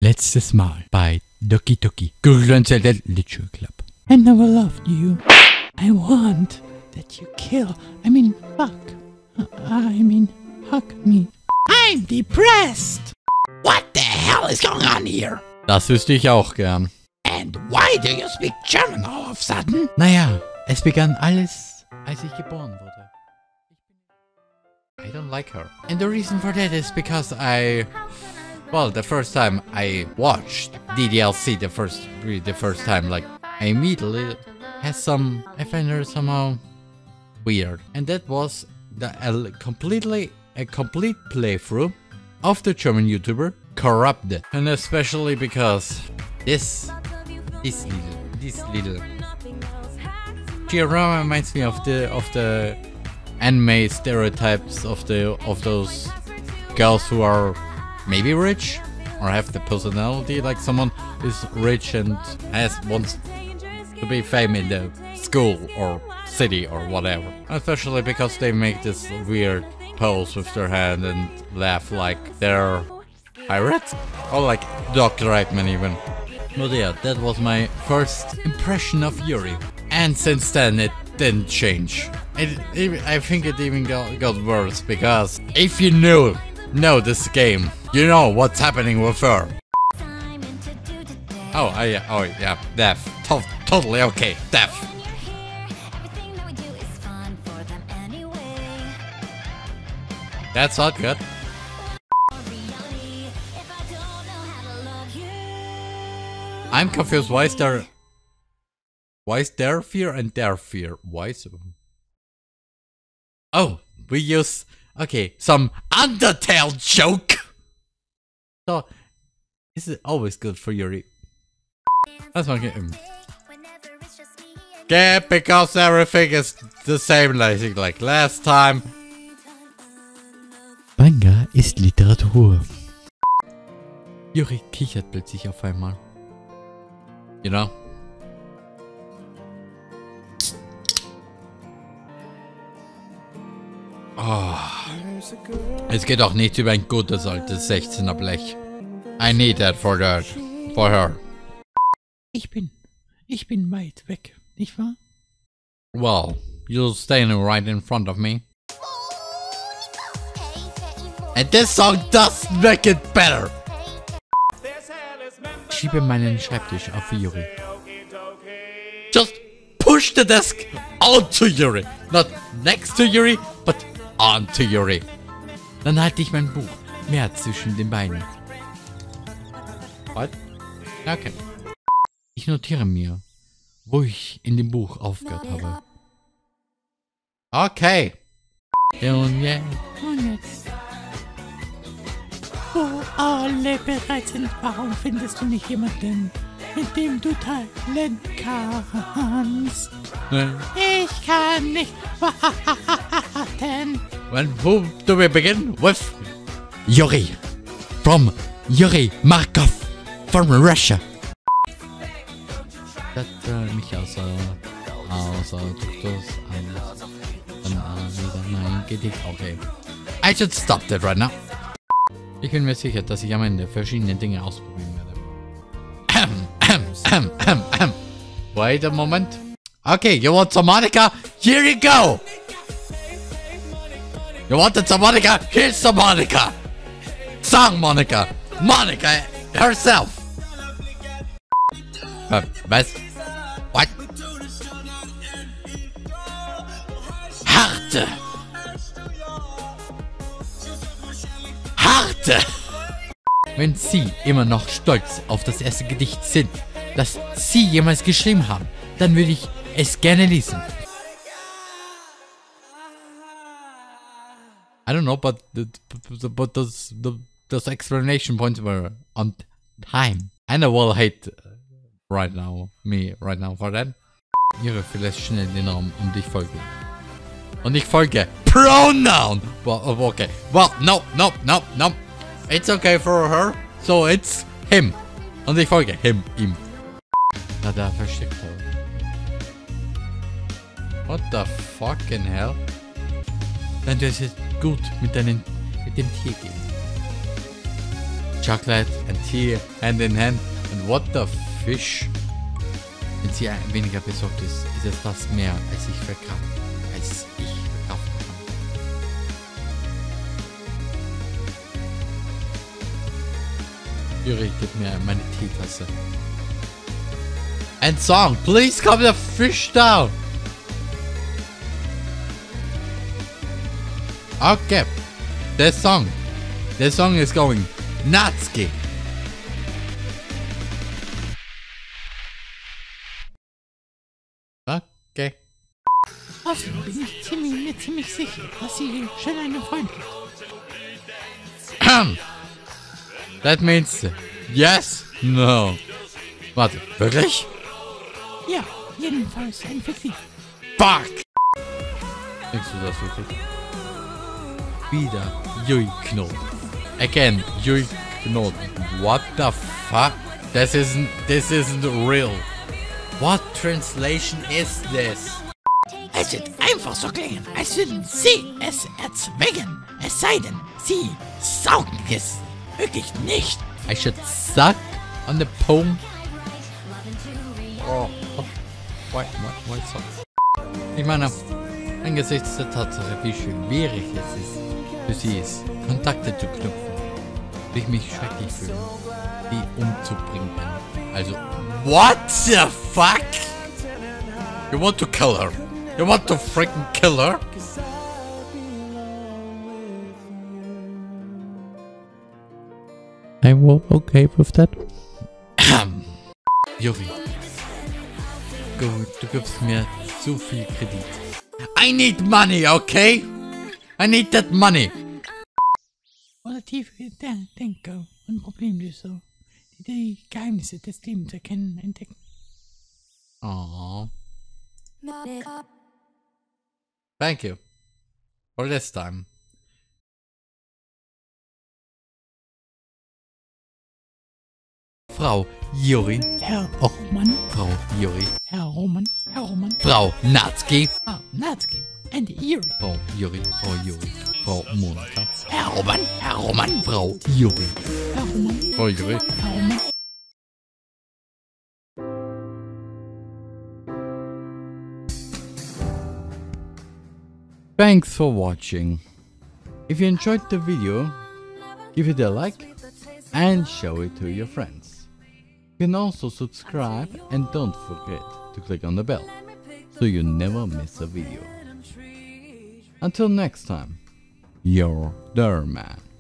Letztes Mal bei DokiDoki. LiteratureClub. I never loved you. I want that you kill. Fuck. Hug me. I'm depressed. What the hell is going on here? Das wüsste ich auch gern. And why do you speak German all of a sudden? Naja, es begann alles, als ich geboren wurde. I don't like her. And the reason for that is because the first time I watched DDLC the first time, like, I immediately had I find her somehow weird. And that was a complete playthrough of the German YouTuber Corrupted. And especially because this little she reminds me of the anime stereotypes of those girls who are maybe rich or have the personality like someone is rich and wants to be famous in the school or city or whatever. Especially because they make this weird pose with their hand and laugh like they're pirates or like Dr. Reitman even. But yeah, that was my first impression of Yuri. And since then it didn't change. I think it even got worse, because if you know this game, you know what's happening with her. Oh yeah, deaf. Totally okay, deaf. That's not good. I'm confused. Why is their fear and their fear? Why so? Oh, we use some Undertale joke. So this is always good for Yuri. That's my game. Yeah, because everything is the same like last time. Manga ist Literatur. Yuri kichert plötzlich auf einmal. You know? Oh. Es geht auch nicht über ein gutes altes 16er Blech. I need that for her. Ich bin weit weg, nicht wahr? Well, you're standing right in front of me. And this song does make it better. Ich schiebe meinen Schreibtisch auf Yuri. Just push the desk onto Yuri. Not next to Yuri, but onto Yuri. Dann halte ich mein Buch mehr zwischen den Beinen. What? Okay. Ich notiere mir, wo ich in dem Buch aufgehört habe. Okay. Und jetzt. Wo alle bereit sind, warum findest du nicht jemanden, mit dem du teilen kannst? Ich kann nicht warten. Who do we begin with? Yuri. From Yuri Markov. From Russia. Das mich außer Duktus mein Gedicht. Okay. I should stop that right now. Ich bin mir sicher, dass ich am Ende verschiedene Dinge ausprobieren werde. Wait a moment. Okay, you want some Monica? Here you go! You wanted some Monica? Here's some Monica! Song Monica! Monica herself! Was? What? Harte! Wenn Sie immer noch stolz auf das erste Gedicht sind, das Sie jemals geschrieben haben, dann würde ich es gerne lesen. I don't know, but those explanation points were on time. And I will hate me right now for that. Ihre vielleicht schnell den Raum und ich folge. Und ich folge. Pronoun! Well, okay. Well, no. It's okay for her, so it's him. Und ich folge ihm. Da versteckt er. What the fucking hell? Dann du es gut mit dem Tier gehen. chocolate and tea hand in hand. And what the fish? Wenn sie weniger besorgt ist, ist es fast mehr, als ich verkaufen kann. Yuri, gib mir meine Teetasse. And song, please calm the fish down. Okay, the song is going Natsuki. Okay. Also bin ich mir ziemlich sicher, dass sie schon einen Freund hat. That means yes, no. Warte, wirklich? Ja, jedenfalls ein Fiktiv. Fuck! Denkst du das wirklich? Wieder Yuri Knoten. Again, Yuri Knoten. What the fuck? This isn't real. What translation is this? Es wird einfach so klingen, als würden sie es erzwingen. Es sei denn, sie saugen es wirklich nicht. I should suck on the poem. Oh, why so? Ich meine, angesichts der Tatsache, wie schwierig es ist, für sie ist, Kontakte zu knüpfen, will ich mich schrecklich fühlen, die umzubringen. Also, what the fuck? You want to kill her? You want to freaking kill her? I will okay with that. Yuri, du gibst mir zu viel Kredit. I need money, okay? I need that money. Oder tiefe Denker und Problemlöser, die die Geheimnisse des Lebens erkennen, entdecken. Oh. Thank you for this time. Frau Yuri. Herr Roman. Frau Yuri. Herr Roman. Herr Roman. Frau Natsuki. Frau Natsuki. And Yuri. Frau Yuri. Frau Yuri. Frau Monika. Herr Roman. Herr Roman. Frau Yuri. Herr Roman. Frau Yuri. Herr Roman. Thanks for watching. If you enjoyed the video, give it a like and show it to your friends. You can also subscribe and don't forget to click on the bell so you never miss a video. Until next time, you're there, man.